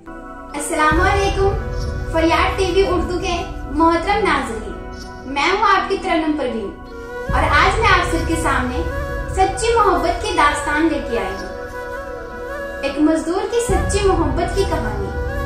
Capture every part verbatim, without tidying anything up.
अस्सलामुअलैकुम। फरियाद टीवी उर्दू के मोहतरम नाज़रीन, मैं हूँ आपकी तरन्नुम परवीन और आज मैं आप सबके सामने सच्ची मोहब्बत की दास्तान लेके आई हूँ। एक मजदूर की सच्ची मोहब्बत की कहानी।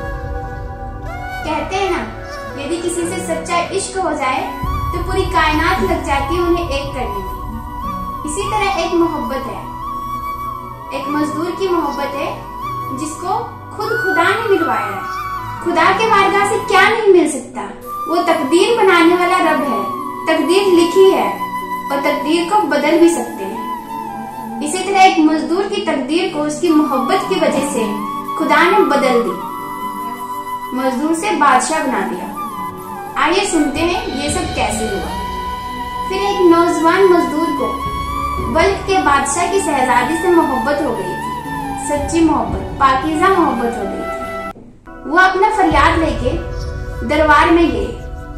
कहते हैं ना, यदि किसी से सच्चा इश्क हो जाए तो पूरी कायनात लग जाती है उन्हें एक करने में। इसी तरह एक मोहब्बत है, एक मजदूर की मोहब्बत है जिसको खुद खुदा ने मिलवाया है। खुदा के बारगाह से क्या नहीं मिल सकता, वो तकदीर बनाने वाला रब है। तकदीर लिखी है और तकदीर को बदल भी सकते हैं। इसी तरह एक मजदूर की तकदीर को उसकी मोहब्बत की वजह से खुदा ने बदल दी, मजदूर से बादशाह बना दिया। आइए सुनते हैं ये सब कैसे हुआ। फिर एक नौजवान मजदूर को बल्ख के बादशाह की शहजादी से मोहब्बत हो गई थी। सच्ची मोहब्बत, पाकीज़ा मोहब्बत हो गई थी। वो अपना फरियाद लेके दरबार में गए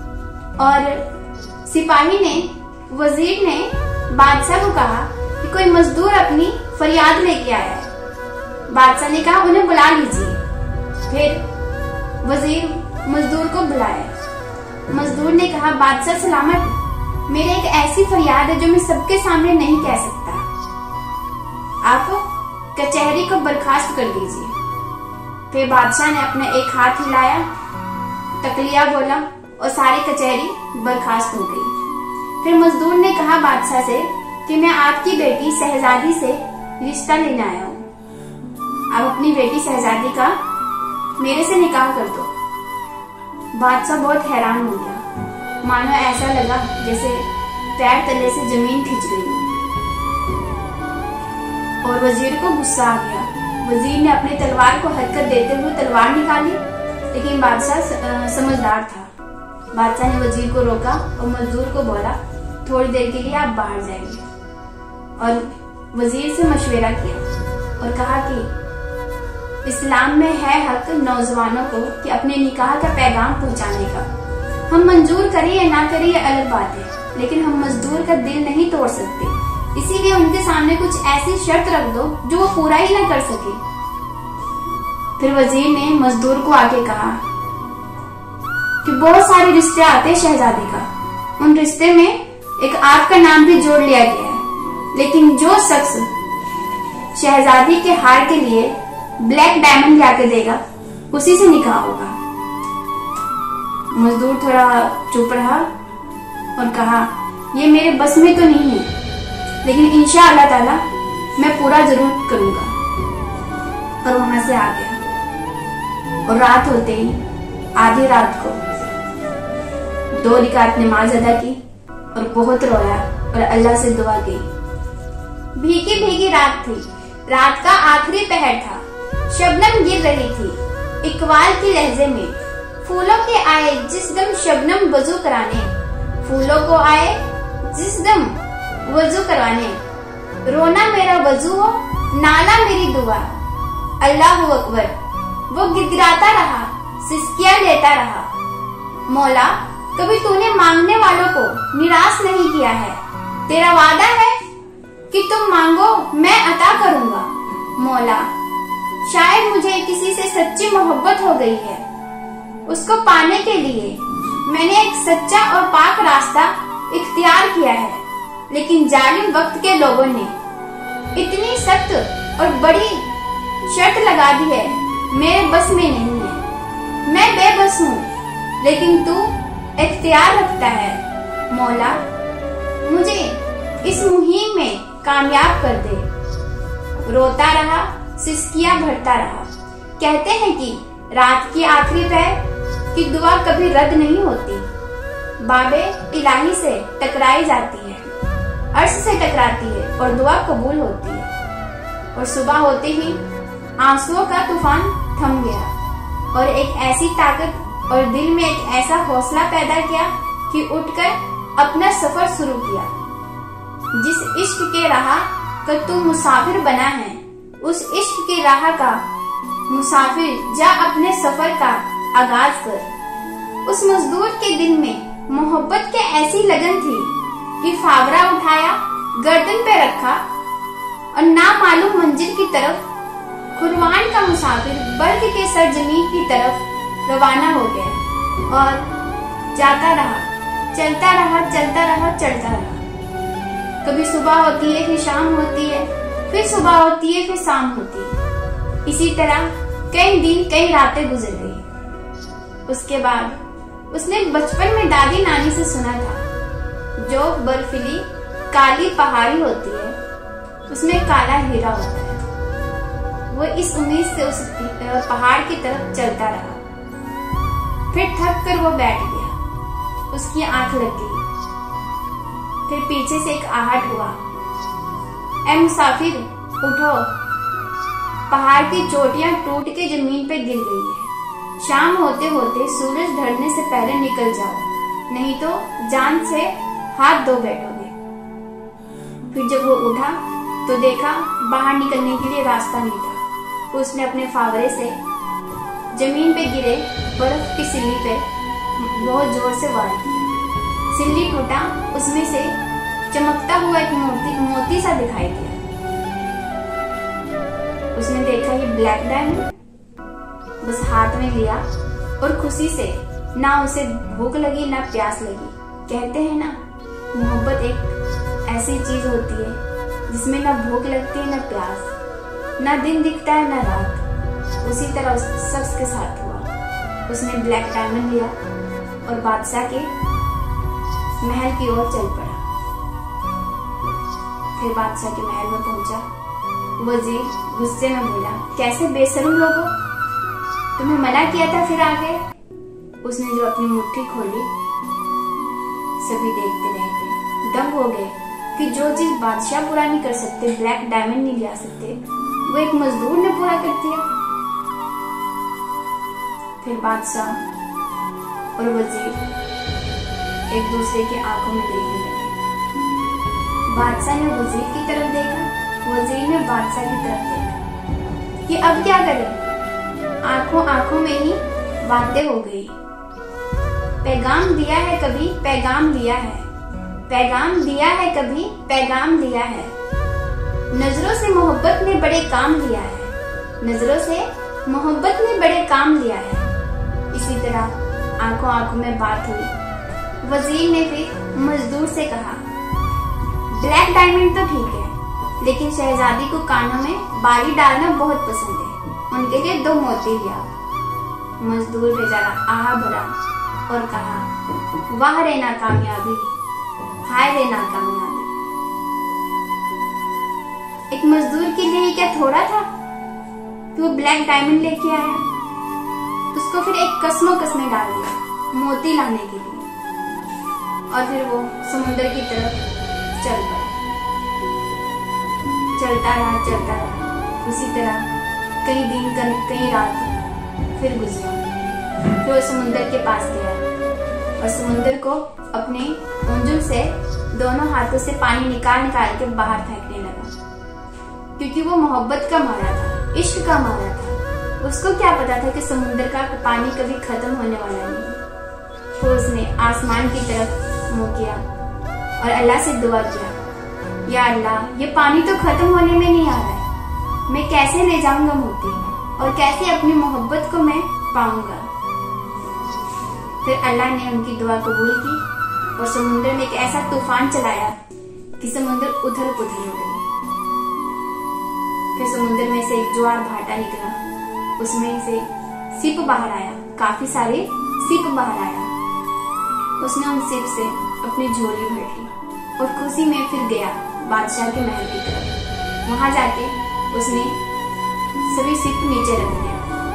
और सिपाही ने, वजीर ने बादशाह को कहा कि कोई मजदूर अपनी फरियाद लेके आया है। बादशाह ने कहा उन्हें बुला लीजिए। फिर वजीर मजदूर को बुलाया। मजदूर ने कहा बादशाह सलामत, मेरे एक ऐसी फरियाद है जो मैं सबके सामने नहीं कह सकता, आप कचहरी को बर्खास्त कर दीजिए। फिर बादशाह ने अपना एक हाथ हिलाया, तकलिया बोला और सारी कचहरी बर्खास्त हो गई। फिर मजदूर ने कहा बादशाह से कि मैं आपकी बेटी शहजादी से रिश्ता लेने आया हूँ, आप अपनी बेटी शहजादी का मेरे से निकाह कर दो। बादशाह बहुत हैरान हो गया, मानो ऐसा लगा जैसे पैर तले से जमीन खिंच गई हो। और वजीर को गुस्सा आ गया। वजीर ने अपनी तलवार को हरकत देते हुए तलवार निकाली, लेकिन बादशाह समझदार था। बादशाह ने वजीर को रोका और मजदूर को बोला थोड़ी देर के लिए आप बाहर जाएंगे। और वजीर से मशवरा किया और कहा कि इस्लाम में है हक नौजवानों को कि अपने निकाह का पैगाम पहुंचाने का। हम मंजूर करें या ना करें ये अलग बात है, लेकिन हम मजदूर का दिल नहीं तोड़ सकते। इसीलिए उनके सामने कुछ ऐसी शर्त रख दो जो वो पूरा ही ना कर सके। फिर वजीर ने मजदूर को आके कहा कि बहुत सारे रिश्ते आते हैं शहजादी का, उन रिश्ते में एक आपका नाम भी जोड़ लिया गया है, लेकिन जो शख्स शहजादी के हार के लिए ब्लैक डायमंड लाके देगा उसी से निकाह होगा। मजदूर थोड़ा चुप रहा और कहा ये मेरे बस में तो नहीं है, लेकिन इंशाअल्लाह ताला मैं पूरा जरूर करूंगा। और वहां से आ गया और रात होते ही आधी रात को दो रिकात नमाज अदा की और बहुत रोया और अल्लाह से दुआ की। भीगी भीगी रात थी, रात का आखिरी पहर था। शबनम गिर रही थी इकबाल की लहजे में। फूलों के आए जिस दम शबनम वजू कराने, फूलों को आए जिस दम वजू करवाने। रोना मेरा वजू हो, नाला मेरी दुआ, अल्लाह अकबर। वो गिड़गिड़ाता रहा, सिसकियां लेता रहा। मौला, कभी तूने मांगने वालों को निराश नहीं किया है। तेरा वादा है कि तुम मांगो मैं अता करूंगा। मौला, शायद मुझे किसी से सच्ची मोहब्बत हो गई है, उसको पाने के लिए मैंने एक सच्चा और पाक रास्ता इख्तियार किया है, लेकिन जालिम वक्त के लोगों ने इतनी सख्त और बड़ी शर्त लगा दी है, मेरे बस में नहीं है। मैं बेबस हूँ, लेकिन तू इख्तियार रखता है। मौला, मुझे इस मुहिम में कामयाब कर दे। रोता रहा, सिसकियां भरता रहा। कहते हैं कि रात की आखिरी पहर की दुआ कभी रद्द नहीं होती, बाबे इलाही से टकराई जाती है, अर्श से टकराती है और दुआ कबूल होती है। और सुबह होते ही आंसुओं का तूफान थम गया और एक ऐसी ताकत और दिल में एक ऐसा हौसला पैदा किया कि उठकर अपना सफर शुरू किया। जिस इश्क के राह का तू मुसाफिर बना है, उस इश्क के राह का मुसाफिर जा अपने सफर का आगाज कर। उस मजदूर के दिल में मोहब्बत की ऐसी लगन थी कि फावरा उठाया, गर्दन पे रखा और नामालूम मंजिल की तरफ खुरवान का मुसाफिर बर्फ के सरजमीन की तरफ रवाना हो गया और जाता रहा, चलता रहा, चलता रहा, चलता रहा। कभी सुबह होती है, फिर शाम होती है, फिर सुबह होती है, फिर शाम होती है। इसी तरह कई दिन कई रातें गुजर गई। उसके बाद उसने बचपन में दादी नानी से सुना था, जो बर्फीली काली पहाड़ी होती है उसमें काला हीरा होता है। वो इस उम्मीद से उस पहाड़ की तरफ चलता रहा। फिर थक कर वो बैठ गया, उसकी आंख लग गई। फिर पीछे से एक आहट हुआ, ऐ मुसाफिर उठो, पहाड़ की चोटियां टूट के जमीन पे गिर गई है। शाम होते होते सूरज ढलने से पहले निकल जाओ, नहीं तो जान से हाथ धो बैठोगे। फिर जब वो उठा तो देखा बाहर निकलने के लिए रास्ता नहीं था। उसने अपने फावरे से जमीन पे गिरे बर्फ की सिल्ली पे बहुत जोर से वार किया। सिल्ली टूटा, उसमें से चमकता हुआ एक मोती मोती सा दिखाई दिया। उसने देखा ये ब्लैक डायमंड, बस हाथ में लिया और खुशी से, ना उसे भूख लगी ना प्यास लगी। कहते हैं ना, मोहब्बत एक ऐसी चीज होती है जिसमें ना भूख लगती है ना प्यास, ना दिन दिखता है ना रात। उसी तरह उस शख्स के साथ हुआ। उसने ब्लैक डायमंड लिया और बादशाह के महल की ओर चल पड़ा। फिर बादशाह के महल में पहुंचा। वजीर गुस्से में बोला, कैसे बेशर्म लोगो, तुम्हें मना किया था फिर आ गए। उसने जो अपनी मुट्ठी खोली, सभी देखते रह गए, दंग हो गए कि जो चीज बादशाह पूरा नहीं कर सकते, ब्लैक डायमंड नहीं ला सकते, वो एक मजदूर ने पूरा कर दिया। फिर बादशाह और वजीर एक दूसरे की आंखों में देखने लगे। बादशाह ने वजीर की तरफ देखा, वजीर ने बादशाह की तरफ देखा कि अब क्या करें। आंखों आंखों में ही बातें हो गई। पैगाम दिया है कभी, पैगाम दिया है, पैगाम दिया है कभी, पैगाम दिया है। नजरों से मोहब्बत ने बड़े काम लिया है, नजरों से मोहब्बत ने बड़े काम लिया है। इसी तरह आंखों आंखों में बात हुई। वजीर ने फिर मजदूर से कहा, ब्लैक डायमंड तो ठीक है, लेकिन शहजादी को कानों में बाली डालना बहुत पसंद है, उनके लिए दो मोती लिया। मजदूर बेचारा आहा भरा और कहा, वाह रे नाकामयाबी, हाय रे नाकामयाबी। एक मजदूर के लिए क्या थोड़ा था कि वो ब्लैक डायमंड लेके आया। उसको फिर एक कसमो कसमे डाल दिया मोती लाने के लिए, और फिर वो समुद्र की तरफ चल पड़ा। चलता रहा, चलता रहा। उसी तरह कई दिन कई रात फिर गुजरा। फिर वो समुद्र के पास गया और समुद्र को अपने उंगली से दोनों हाथों से पानी निकाल निकाल के बाहर फेंकने लगा, क्योंकि वो मोहब्बत का मारा था, इश्क का मारा था। उसको क्या पता था कि समुद्र का पानी कभी खत्म होने वाला नहीं। तो उसने आसमान की तरफ मुंह किया और अल्लाह से दुआ किया, या अल्लाह, ये पानी तो खत्म होने में नहीं आ रहा है, मैं कैसे ले जाऊंगा मोती और कैसे अपनी मोहब्बत को मैं पाऊंगा। फिर अल्लाह ने उनकी दुआ कबूल की और समुद्र में एक ऐसा तूफान चलाया कि समुद्र उथल पुथल हो गई। फिर समुद्र में से एक ज्वार भाटा निकला, उसमें से सिप बाहर आया, काफी सारे सिप बाहर आया। उसने उन सिप से अपनी झोली भर ली और खुशी में फिर गया बादशाह के महल की तरफ। वहां जाके उसने सभी सिप नीचे रख दिया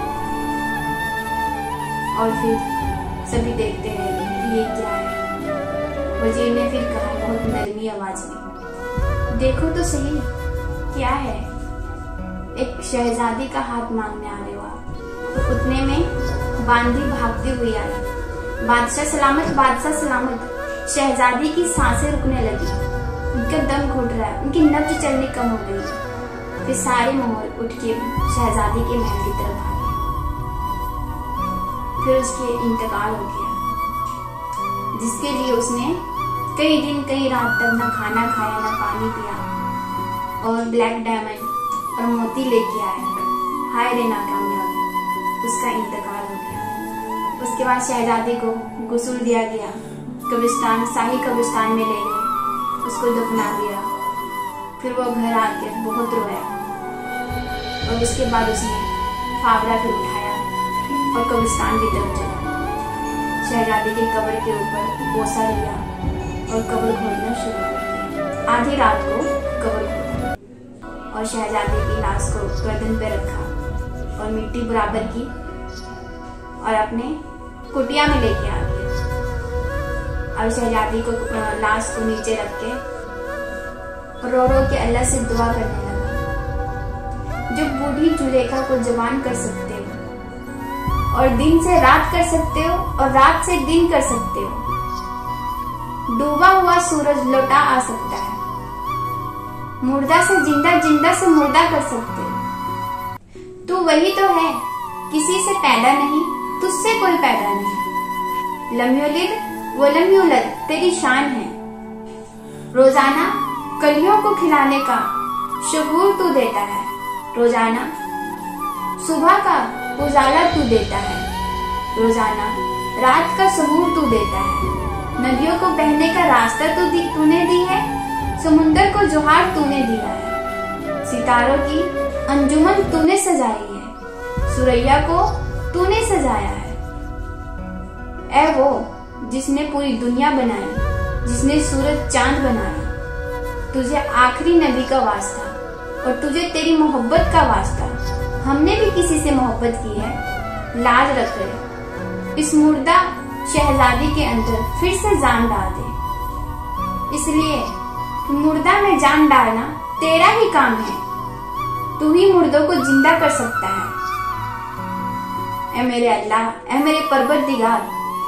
और फिर सभी देखते रह गए कि ये क्या है। वजीर ने फिर कहा बहुत नरमी आवाज में, देखो तो सही क्या है। एक शहजादी का हाथ मांगने आ रहे हो आप। तो उतने में बांदी भागती हुई आई। बादशाह सलामत, बादशाह सलामत। शहजादी की सांसें रुकने लगी, उनका दम घुट रहा है, उनकी नब्ज चलनी कम हो गई। फिर सारे मोहर उठ के शहजादी के महल की तरफ आ गए। फिर उसके इंतकाल हो गया, जिसके लिए उसने कई दिन कई रात तक ना खाना खाया ना पानी पिया और ब्लैक डायमंड और मोती लेके आया। हाय रे नाकामयाबी, उसका इंतकाल हो गया। उसके बाद शहजादी को गुस्ल दिया गया, कब्रिस्तान शाही कब्रिस्तान में ले गए, उसको दफना दिया। फिर वो घर आके बहुत रोया और उसके बाद उसने फावड़ा फिर उठाया और कब्रिस्तान की तरफ चला। शहजादी की कब्र के ऊपर बोसा लिया और कब्र खोदना शुरू कर दिया। आधी रात को कब्र खोदा और शहजादी की लाश को गर्दन पे रखा और मिट्टी बराबर की और अपने कुटिया में लेके आ गया। और शहजादी को लाश को नीचे रख के रो रो के अल्लाह से दुआ करने लगा। जो बूढ़ी जुलेखा को जवान कर सकते हो और दिन से रात कर सकते हो और रात से दिन कर सकते हो। डूबा हुआ सूरज लौटा आ सकता है, मुर्दा से जिंदा, जिंदा से मुर्दा कर सकते हो। तू वही तो है, किसी से पैदा नहीं, तुझसे कोई पैदा नहीं। लम युलिद व लम यूलद तेरी शान है। रोजाना कलियों को खिलाने का शगुर तू देता है। रोजाना सुबह का उजाला तू देता है। रोजाना रात का सहूर तू देता है। नदियों को बहने का रास्ता तू दी, तूने दी है। समुंदर को जोहार तूने दिया है। सितारों की अंजुमन तूने सजाई है। सुरैया को तूने सजाया है। ऐ वो जिसने पूरी दुनिया बनाई, जिसने सूरज चांद बनाया, तुझे आखिरी नबी का वास्ता और तुझे तेरी मोहब्बत का वास्ता। हमने भी किसी से मोहब्बत की है, लाज रख रहे। इस मुर्दा शहजादी के अंदर फिर से जान डाल दे। इसलिए मुर्दा में जान डालना तेरा ही काम है। तू ही मुर्दों को जिंदा कर सकता है। ऐ मेरे अल्लाह, ऐ मेरे परवरदिगार,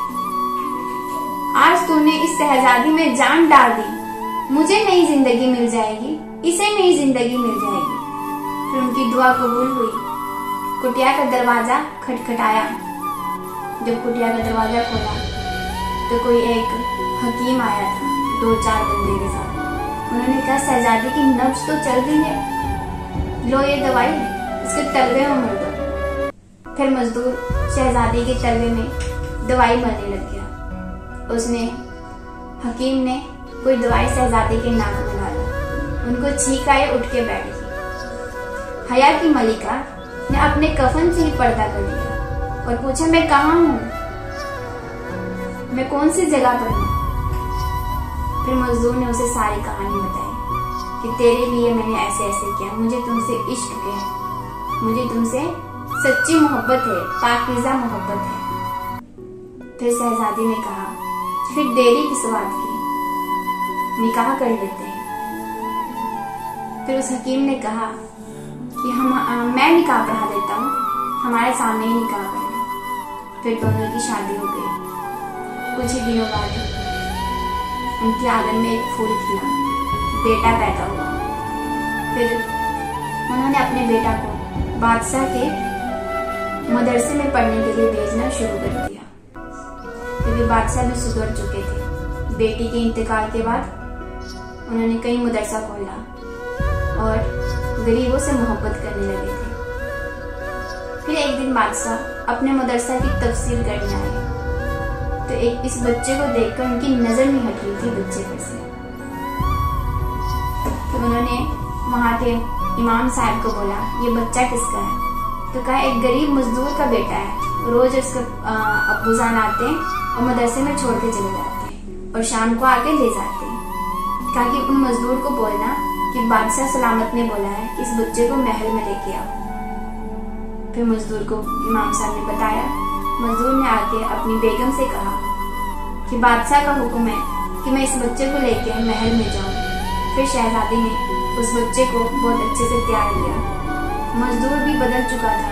आज तूने इस शहजादी में जान डाल दी। मुझे नई जिंदगी मिल जाएगी, इसे नई जिंदगी मिल जाएगी। फिर उनकी दुआ कबूल हुई। कुटिया का दरवाजा खटखटाया। जब कुटिया का दरवाजा खोला तो कोई एक हकीम आया था, दो चार बंदे के साथ। उन्होंने कहा, शहजादी की नब्ज तो चल रही है, लो ये दवाई इसके तलवे में मर दो। फिर मजदूर शहजादी के तलवे में दवाई मरने लग गया। उसने हकीम ने कोई दवाई शहजादी के नाक में डाला। उनको छींक आए, उठ के बैठ गई। हया की मलिका ने अपने कफन से ही पर्दा कर दिया और पूछा, मैं कहाँ हूँ, मैं कौन सी जगह पर हूँ। फिर मजदूर ने उसे सारी कहानी बताई कि तेरे लिए मैंने ऐसे ऐसे किया, मुझे तुमसे इश्क है, मुझे तुमसे सच्ची मोहब्बत है, पाकीज़ा मोहब्बत है। फिर शहजादी ने कहा, फिर देरी किस बात की, निकाह कर लेते हैं। फिर उस हकीम ने कहा कि हम आ, मैं निकाह पढ़ा देता हूँ, हमारे सामने ही निकाह कर लो। फिर दोनों की शादी हो गई। कुछ ही दिनों बाद उनके आंगन में एक फूल खिला, बेटा पैदा हुआ। फिर उन्होंने अपने बेटा को बादशाह के मदरसे में पढ़ने के लिए भेजना शुरू कर दिया, क्योंकि बादशाह भी सुधर चुके थे। बेटी के इंतकाल के बाद उन्होंने कई मदरसा खोला और गरीबों से मोहब्बत करने लगे थे। फिर एक दिन बादशाह अपने मदरसा की तफसील करने आए तो एक इस बच्चे को देखकर उनकी नजर नहीं हट रही थी बच्चे पर से। तो उन्होंने वहां के इमाम साहब को बोला, ये बच्चा किसका है? तो कहा, एक गरीब मजदूर का बेटा है, रोज उसका अब्बूजान आते हैं और मदरसे में छोड़ के चले जाते हैं और शाम को आके ले जाते हैं। कहा कि उन मजदूर को बोलना कि बादशाह सलामत ने बोला है कि इस बच्चे को महल में लेके आओ। फिर मजदूर को इमाम साहब ने बताया। मजदूर ने आके अपनी बेगम से कहा कि बादशाह का हुक्म है कि मैं इस बच्चे को लेके महल में जाऊं। फिर शहजादी ने उस बच्चे को बहुत अच्छे से तैयार किया। मजदूर भी बदल चुका था,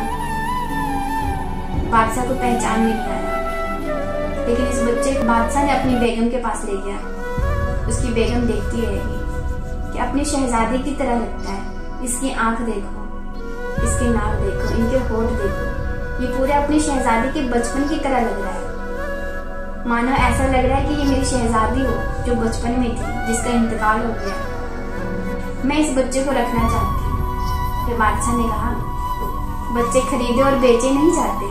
बादशाह को पहचान में नहीं आया, लेकिन इस बच्चे को बादशाह ने अपनी बेगम के पास ले गया। उसकी बेगम देखती रहेगी कि अपनी शहजादी की तरह लगता है, इसकी आंख देखो, इसके नाक देखो, इनके होठ देखो, ये पूरे अपनी शहजादी के बचपन की तरह लग रहा है। मानो ऐसा लग रहा है कि ये मेरी शहजादी हो जो बचपन में थी, जिसका इंतकाल हो गया। मैं इस बच्चे को रखना चाहती हूँ। फिर बादशाह ने कहा, बच्चे खरीदे और बेचे नहीं जाते,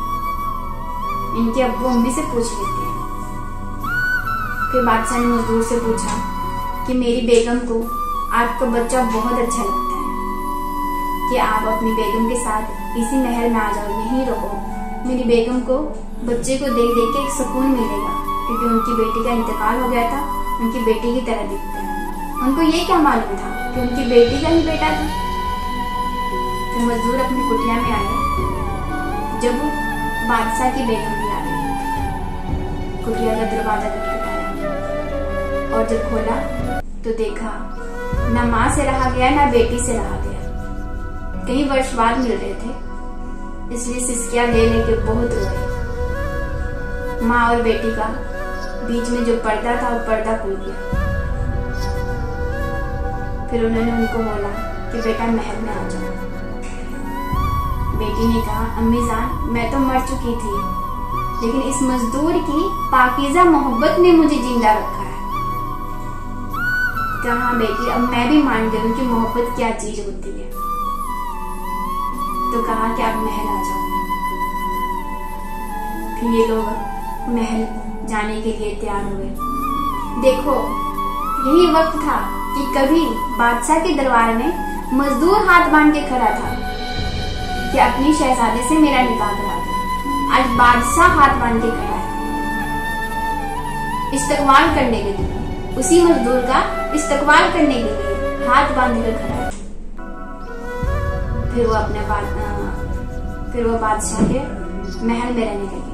इनके अब्बू अम्मी से पूछ लेते हैं। फिर बादशाह ने मजदूर से पूछा कि मेरी बेगम को आपका बच्चा बहुत अच्छा लगता है, कि आप अपनी बेगम के साथ इसी महल में आ जाओ, यहीं रहो। मेरी बेगम को बच्चे को देख देख के एक सुकून मिलेगा, क्योंकि उनकी बेटी का इंतकाल हो गया था, उनकी बेटी की तरह दिखता है। उनको ये क्या मालूम था कि उनकी बेटी का ही बेटा था। फिर मजदूर अपनी कुटिया में आए, जब बादशाह की बेगम भी आ गई। कुटिया का दरवाजा खटखटाया और जब खोला तो देखा ना माँ से रहा गया ना बेटी से रहा गया। कई वर्ष बाद मिल रहे थे, इसलिए सिसकियां ले लेके बहुत रोए। माँ और बेटी का बीच में जो पर्दा था वो पर्दा खुल गया। फिर उन्होंने उनको बोला कि बेटा महल में आ जाओ। बेटी ने कहा, अम्मी जान मैं तो मर चुकी थी, लेकिन इस मजदूर की पाकीज़ा मोहब्बत ने मुझे जिंदा रखा है। कहा बेटी अब मैं भी मान गई हूँ कि मोहब्बत क्या चीज होती है। तो कहा कि आप महल आ जाओ। फिर ये लोग महल जाने के लिए तैयार हुए। देखो यही वक्त था कि कभी बादशाह के दरबार में मजदूर हाथ बांध के खड़ा था कि अपनी शहजादे से मेरा निकाह करा दो। आज बादशाह हाथ बांध के खड़ा है इस्तकबाल करने के लिए, उसी मजदूर का इस्तकबाल करने के लिए हाथ बांध कर खड़ा है। फिर वो अपने बाद फिर वो बादशाह के महल में रहने लगे।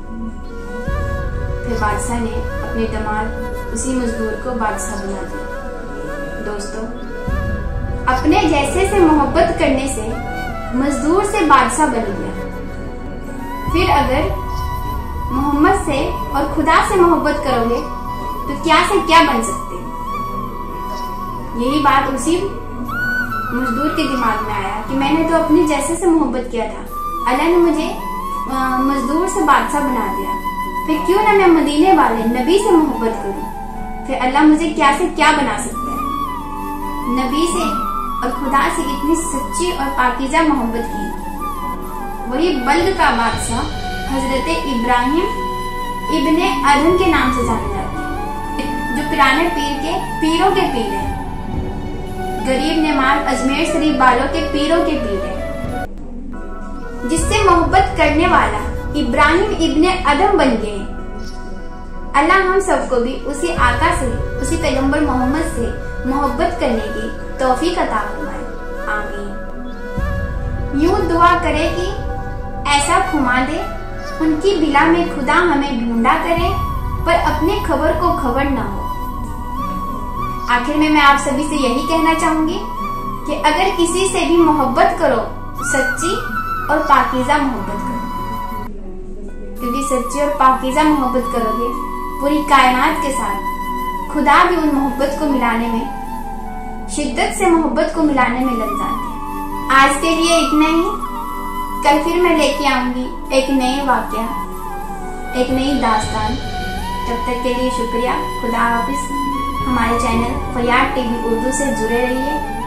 फिर बादशाह ने अपने दामाद उसी मजदूर को बादशाह बना दिया। दोस्तों, अपने जैसे से मोहब्बत करने से मजदूर से बादशाह बन गया। फिर अगर मोहम्मद से और खुदा से मोहब्बत करोगे तो क्या से क्या बन सकते। यही बात उसी मजदूर के दिमाग में आया कि मैंने तो अपने जैसे से मोहब्बत किया था, अल्लाह ने मुझे मजदूर से बादशाह बना दिया, फिर क्यों ना मैं मदीने वाले नबी से मोहब्बत करूं। फिर अल्लाह मुझे क्या से क्या बना सकता है। नबी से और खुदा से इतनी सच्ची और पाकीज़ा मोहब्बत की। वही बल्द का बादशाह हजरत इब्राहिम इब्ने अदम के नाम से जाने जाते हैं, जो पिराने पीर के पीरों के पीर है, गरीब नेमाज अजमेर शरीफ वालों के पीरों के पीर है, जिससे मोहब्बत करने वाला इब्राहिम इब्ने अदम बन गए। अल्लाह हम सबको भी उसी आका से, उसी पैगंबर मोहम्मद से मोहब्बत करने की तौफीक अता फरमाए। आमीन। यूं दुआ करे कि ऐसा खुमा दे उनकी बिला में खुदा हमें ढूंढा करे, पर अपने खबर को खबर न हो। आखिर में मैं आप सभी से यही कहना चाहूंगी कि अगर किसी से भी मोहब्बत करो, सच्ची और पाकीज़ा मोहब्बत करो, क्योंकि सच्ची और पाकीज़ा मोहब्बत करोगे पूरी कायनात के साथ खुदा भी उन मोहब्बत को मिलाने में, शिद्दत से मोहब्बत को मिलाने में लग जाते हैं। आज के लिए इतना ही। कल फिर मैं लेके आऊंगी एक नए वाकया, एक नई दास्तान। तब तक के लिए शुक्रिया। खुदा हाफिज। हमारे चैनल फरियाद टीवी उर्दू से जुड़े रहिए।